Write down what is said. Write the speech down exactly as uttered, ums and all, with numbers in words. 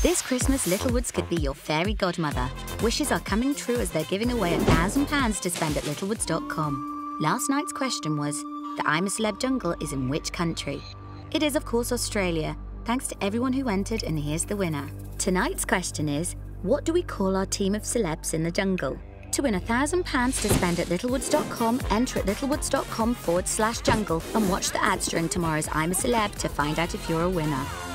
This Christmas, Littlewoods could be your fairy godmother. Wishes are coming true as they're giving away a thousand pounds to spend at littlewoods dot com. Last night's question was, the I'm a Celeb jungle is in which country? It is, of course, Australia. Thanks to everyone who entered, and here's the winner. Tonight's question is, what do we call our team of celebs in the jungle? To win a thousand pounds to spend at littlewoods dot com, enter at littlewoods dot com forward slash jungle and watch the ads during tomorrow's I'm a Celeb to find out if you're a winner.